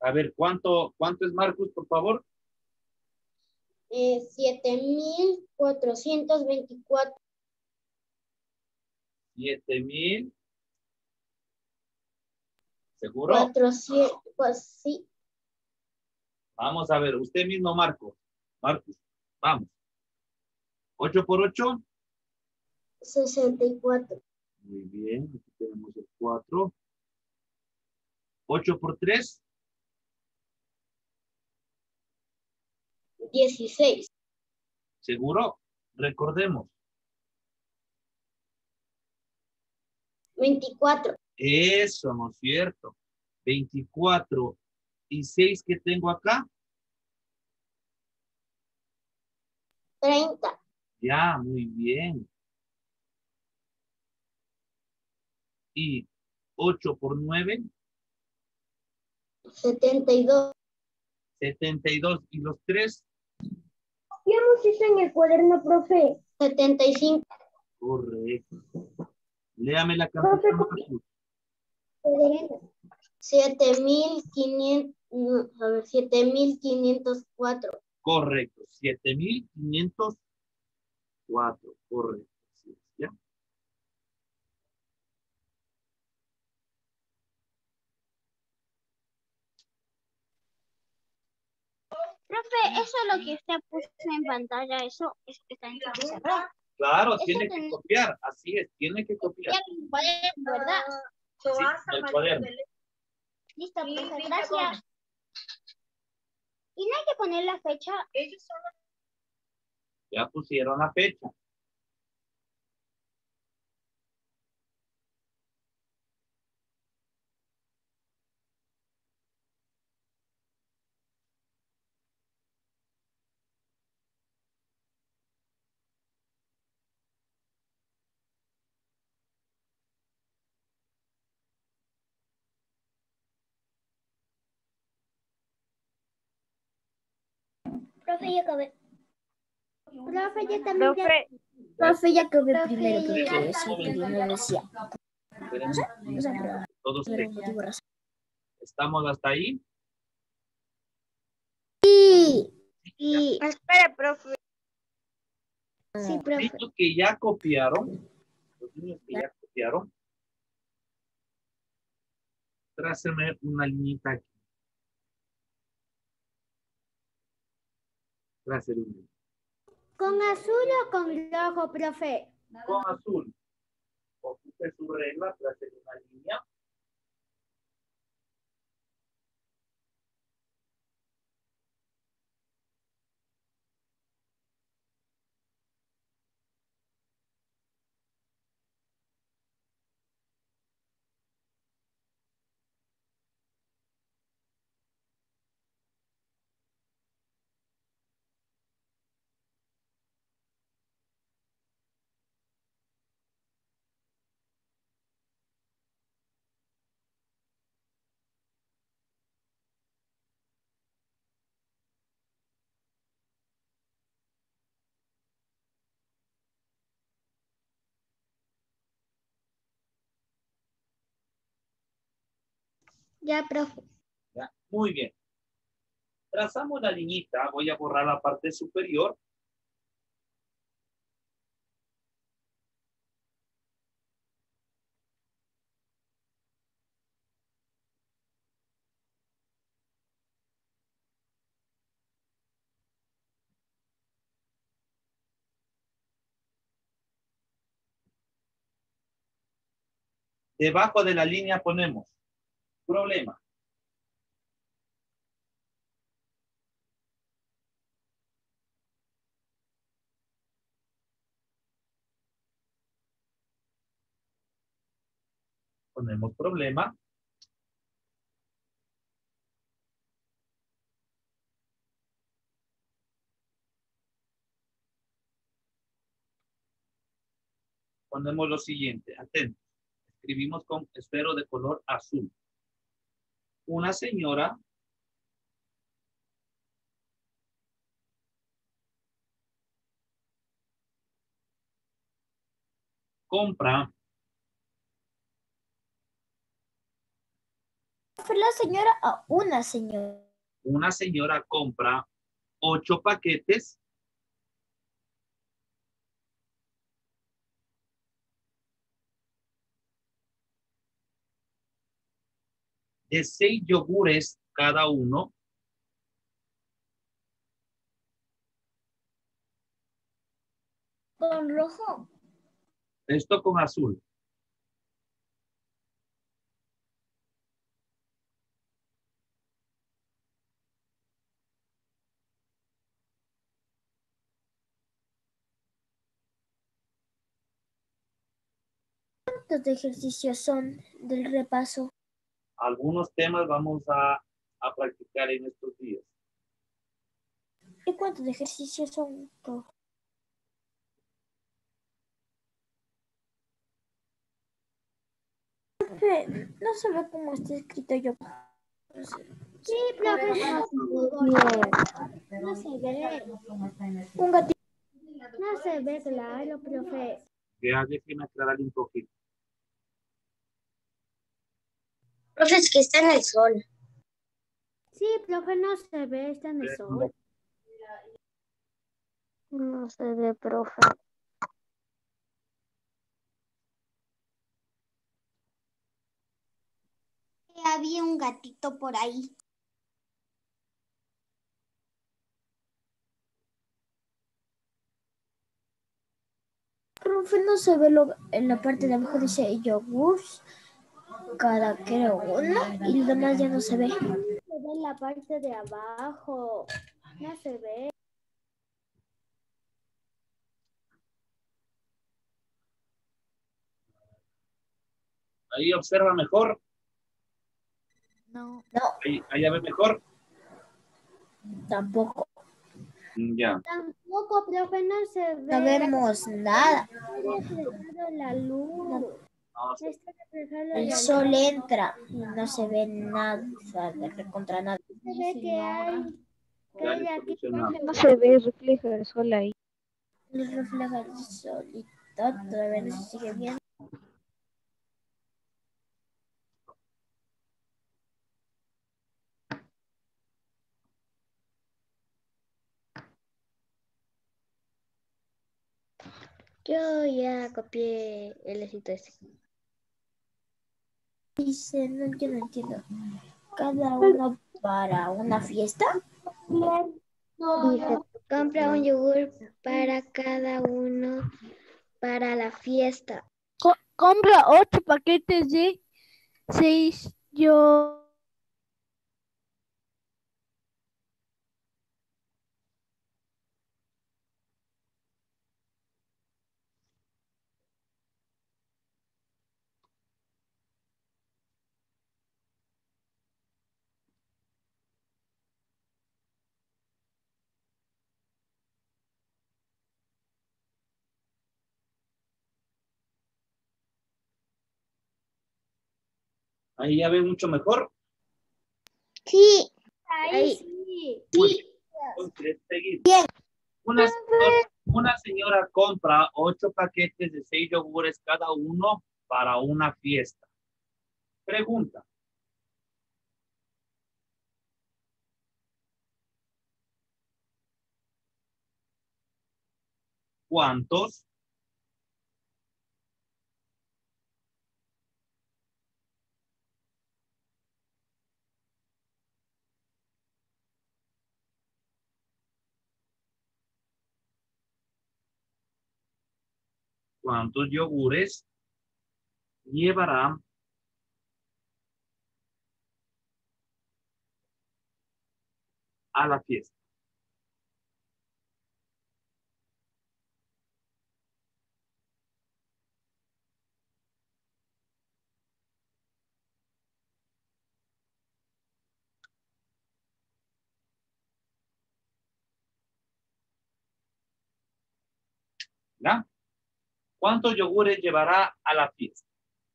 A ver, ¿cuánto es Marcus, por favor? 7,424. 7,000. ¿Seguro? 400, pues sí. Vamos a ver, usted mismo, Marcos. Marcos, vamos. 8 por 8. 64. Muy bien, aquí tenemos el 4. 8 por 3. 16. ¿Seguro? Recordemos. 24. Eso, ¿no es cierto? 24 y 6 que tengo acá. 30. Ya, muy bien. Y 8 por 9. 72. 72. Y los 3. ¿Qué hemos hecho en el cuaderno, profe? 75. Correcto. Léame la Profe, cantidad, Marcos. 7,500. No, a ver, 7,504. Correcto. 7,504. Correcto. Así es, ¿ya? Profe, eso es lo que usted puso en pantalla, eso es que está en su pizarra. Claro, Eso tiene que copiar. Así es, tiene que copiar. ¿Verdad? Sí, el cuaderno. Listo, profe, gracias. Y no hay que poner la fecha. Ya pusieron la fecha. Profe, ya acabé. Profe, ya también. Profe, Profe, ya acabé primero porque eso que yo no decía. Espérenme. No sé, pero Todos por tres. un motivo razón. ¿Estamos hasta ahí? Sí. Ya. Sí. espere, profe. Sí, Los profe. niños que ya copiaron, trácenme una liñita aquí. Trácenme una. ¿Con azul o con rojo, profe? Con azul. Ocupe su regla, trácenme una línea. Ya, profe. Ya. Muy bien. Trazamos la liñita. Voy a borrar la parte superior. Debajo de la línea ponemos problema. Ponemos problema. Ponemos lo siguiente. Atentos. Escribimos con esfero de color azul. Una señora compra Fue la señora a una señora. Una señora compra 8 paquetes de 6 yogures cada uno. Con rojo. Esto con azul. ¿Cuántos ejercicios son del repaso? Algunos temas vamos a practicar en estos días. ¿Y cuántos ejercicios son? Profe, no se ve cómo está escrito yo. Sí, profe, no se ve. Un gatito. No se ve, claro, profe. Ya déjenme aclarar un poquito. Profe, es que está en el sol. Sí, profe, no se ve, está en el sol. No se ve, profe. Había un gatito por ahí. Profe, no se ve en la parte de abajo dice yogur, cada creo uno y lo demás ya no se ve. No se ve en la parte de abajo, no se ve. Ahí observa mejor. No. Ahí ya ve mejor. Tampoco. Ya. Tampoco, profe, no se ve. No vemos nada. Está reflejado la luz. No, Está reflejado el sol entra y no se ve nada, o sea, contra nada. Se ve que hay aquí. No se ve, refleja el sol ahí. Refleja el solito, todavía no se sigue viendo. Yo ya copié el éxito ese. Dice, no, yo no entiendo. ¿Cada uno para una fiesta? Dice, compra un yogur para cada uno para la fiesta. Compra 8 paquetes de 6 yo. Ahí ya ve mucho mejor. Sí. Ahí sí. Entonces, seguir. Una señora compra 8 paquetes de 6 yogures cada uno para una fiesta. Pregunta. ¿Cuántos? ¿Cuántos yogures llevará a la fiesta? ¿Ya? ¿Cuántos yogures llevará a la fiesta?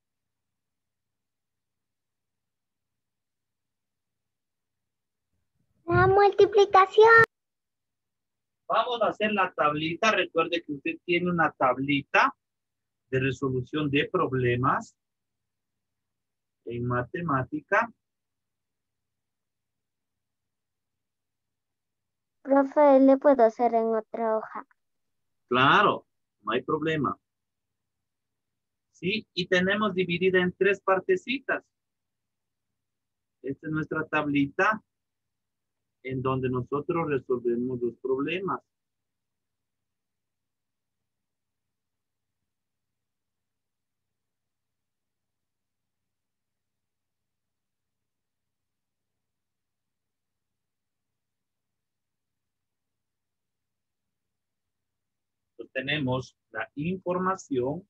La multiplicación. Vamos a hacer la tablita. Recuerde que usted tiene una tablita de resolución de problemas en matemática. Profe, ¿le puedo hacer en otra hoja? Claro, no hay problema. Sí, y tenemos dividida en 3 partecitas. Esta es nuestra tablita en donde nosotros resolvemos los problemas. Entonces, tenemos la información.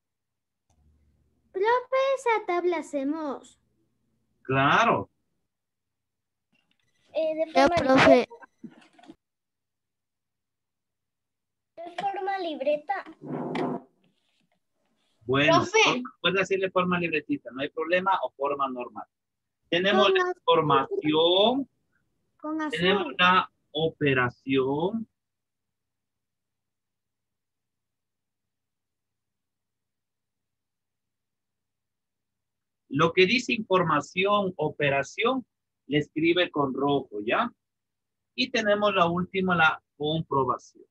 Profe, esa tabla hacemos. Claro, Ya, profe. de forma libreta. bueno, Profe. puede decirle forma libretita, no hay problema, o forma normal. Tenemos Con la azul. información, Con tenemos azul. la operación, lo que dice información, operación, le escribe con rojo, ¿ya? Y tenemos la última, la comprobación.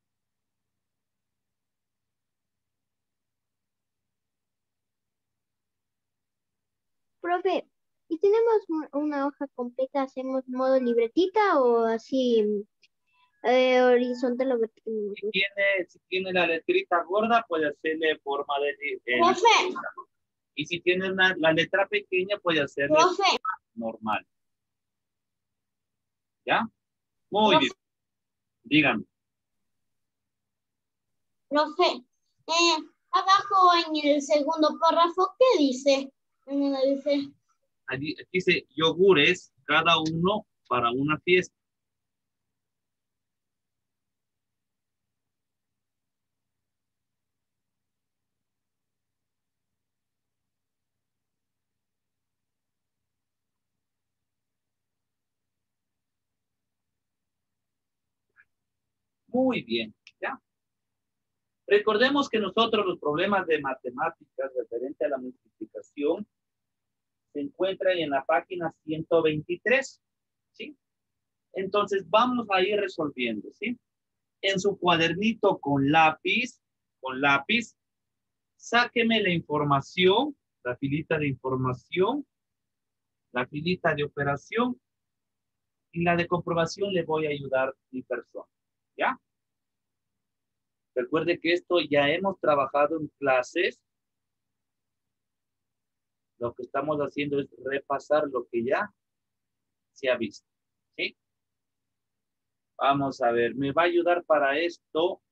Profe, ¿y tenemos una hoja completa? ¿Hacemos modo libretita o así horizontal o vertical? Si tiene la letrita gorda, puede hacerle forma de Profe. libreta. Y si tiene la letra pequeña, puede hacerle Profe. normal. ¿Ya? Muy bien. Díganme. Profe, abajo en el segundo párrafo, ¿qué dice? Dice, Aquí dice yogures, cada uno para una fiesta. Muy bien. ¿Ya? Recordemos que nosotros los problemas de matemáticas referente a la multiplicación se encuentran en la página 123. ¿Sí? Entonces vamos a ir resolviendo. ¿Sí? En su cuadernito con lápiz, sáqueme la información, la filita de información, la filita de operación y la de comprobación le voy a ayudar mi persona. ¿Ya? Recuerde que esto ya hemos trabajado en clases. Lo que estamos haciendo es repasar lo que ya se ha visto. ¿Sí? Vamos a ver, me va a ayudar para esto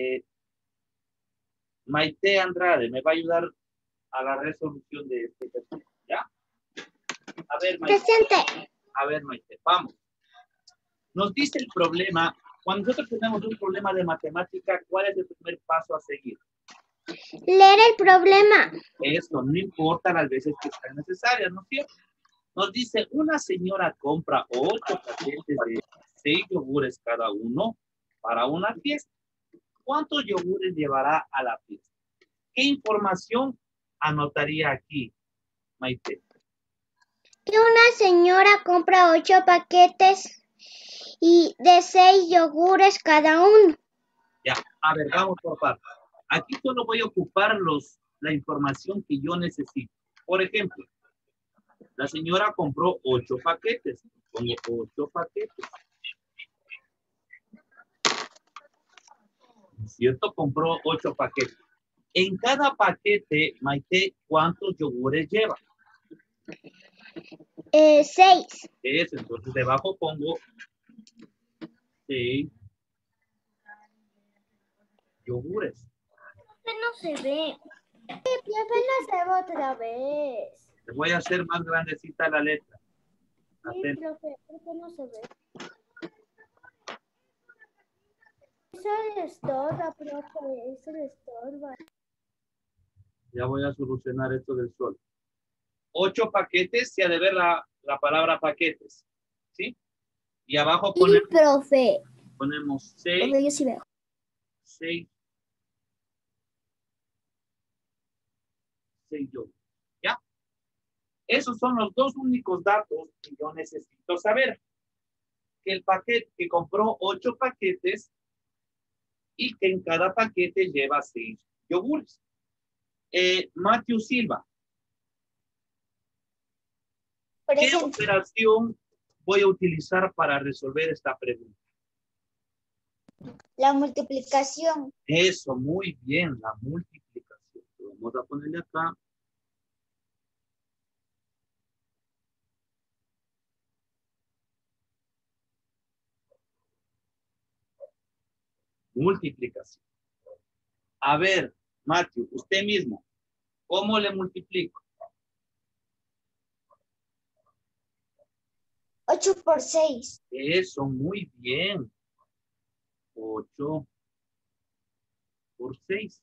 Maite Andrade, me va a ayudar a la resolución de este ejercicio. ¿Ya? A ver, Maite. presente. A ver, Maite, vamos. Nos dice el problema, cuando nosotros tenemos un problema de matemática, ¿cuál es el primer paso a seguir? Leer el problema. Esto, no importa las veces que sean necesarias, ¿no es cierto? Nos dice, una señora compra 8 paquetes de 6 yogures cada uno para una fiesta. ¿Cuántos yogures llevará a la fiesta? ¿Qué información anotaría aquí, Maite? Que una señora compra 8 paquetes y de 6 yogures cada uno. Ya, a ver, vamos por partes. Aquí solo voy a ocupar la información que yo necesito. Por ejemplo, la señora compró 8 paquetes. Pongo 8 paquetes. ¿Cierto? Compró 8 paquetes. En cada paquete, Maite, ¿cuántos yogures lleva? 6. Eso, entonces debajo pongo 6 yogures. No se ve. Profe, no se ve otra vez. Le voy a hacer más grandecita la letra. Sí, profe, ¿por qué no se ve? Eso le estorba, profe, eso le estorba. Ya voy a solucionar esto del sol. 8 paquetes, se ha de ver la palabra paquetes. ¿Sí? Y abajo profe. ponemos 6. Profe, yo sí veo. 6 yo. ¿Ya? Esos son los dos únicos datos que yo necesito saber. que el paquete, que compró 8 paquetes y que en cada paquete lleva 6 yogures. Matthew Silva, ¿qué Presente. operación voy a utilizar para resolver esta pregunta? La multiplicación. Eso, muy bien, la multiplicación. Vamos a ponerle acá. Multiplicación. A ver, Matthew, usted mismo, ¿cómo le multiplico? 8 por 6. Eso, muy bien. 8 por 6.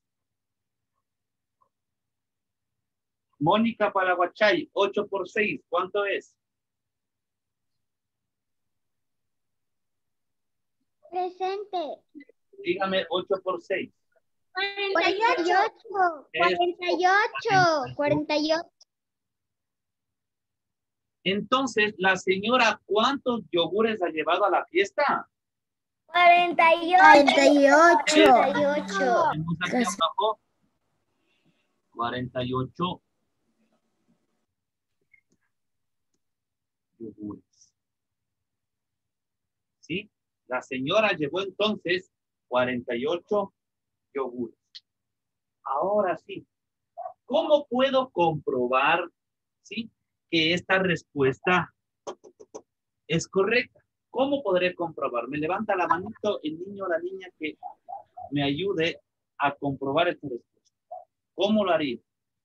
Mónica Paraguachay, 8 por 6, ¿cuánto es? Presente. Dígame 8 por 6. 48. 48. 48. Entonces, la señora, ¿cuántos yogures ha llevado a la fiesta? 48. 48. Tenemos aquí abajo 48 yogures. ¿Sí? La señora llevó entonces 48 yogures. Ahora sí, ¿cómo puedo comprobar, sí, que esta respuesta es correcta? ¿Cómo podré comprobar? Me levanta la manito el niño o la niña que me ayude a comprobar esta respuesta. ¿Cómo lo haría?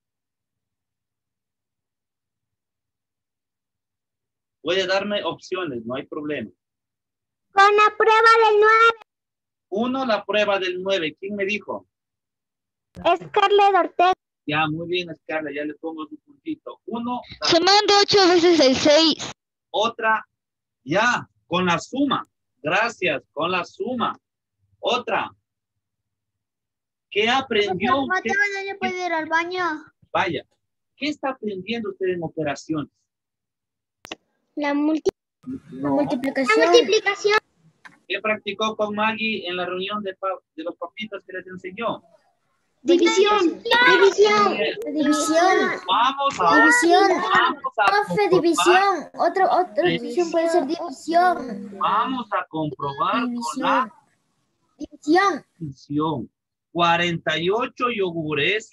Puede darme opciones, no hay problema. Con la prueba del 9. 1, la prueba del 9. ¿Quién me dijo? Scarlett Ortega. Ya, muy bien, Scarlett, ya le pongo su puntito. 1, Sumando 8 veces el 6. otra, ya, con la suma. Gracias, con la suma. Otra. ¿Qué aprendió usted? ¿No puede ir al baño? Vaya, ¿qué está aprendiendo usted en operaciones? La No. multiplicación. La multiplicación. ¿Qué practicó con Maggie en la reunión de los papitos que les enseñó? División. División. División. Vamos a División. vamos a Profe, división. Otra división puede ser división. Vamos a comprobar con la División. división. 48 yogures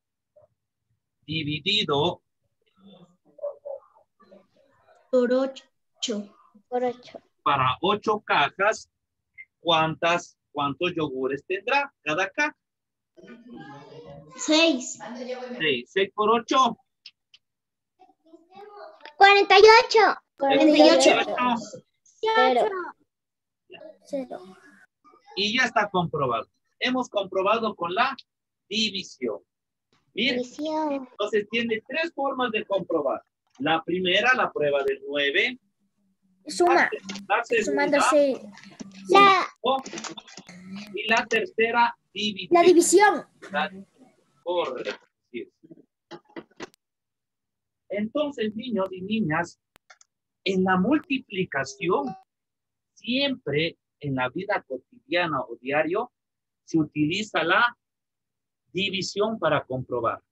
dividido Por 8. Por 8. para 8 cajas. ¿Cuántos yogures tendrá cada caja? 6. 6 por 8. 48. 48. 0. Y ya está comprobado. Hemos comprobado con la división. Miren, División. entonces tiene 3 formas de comprobar. La primera, la prueba del 9. Suma. La segunda, Sumándose. y la tercera, dividir. La división. Correcto. Entonces, niños y niñas, en la multiplicación, siempre en la vida cotidiana o diario, se utiliza la división para comprobar.